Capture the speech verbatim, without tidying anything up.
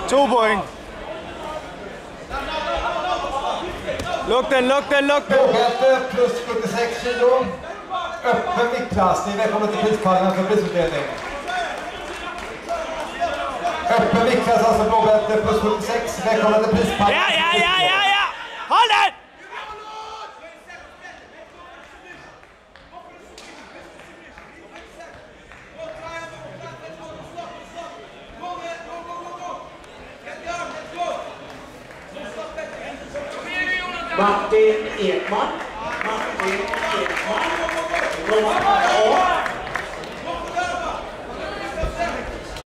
To poäng. Lukten, lukten, lukten. Blåbälte plus sjuttiosex kilo. Öppen viktklass. Ni är välkomna till prispallen för prisutdelning. Öppen viktklass, alltså blåbälte plus sjuttiosex. Välkomna till prispallen. Ja, ja, ja, ja, ja! Håll den! Martin Ekman. Martin Ekman.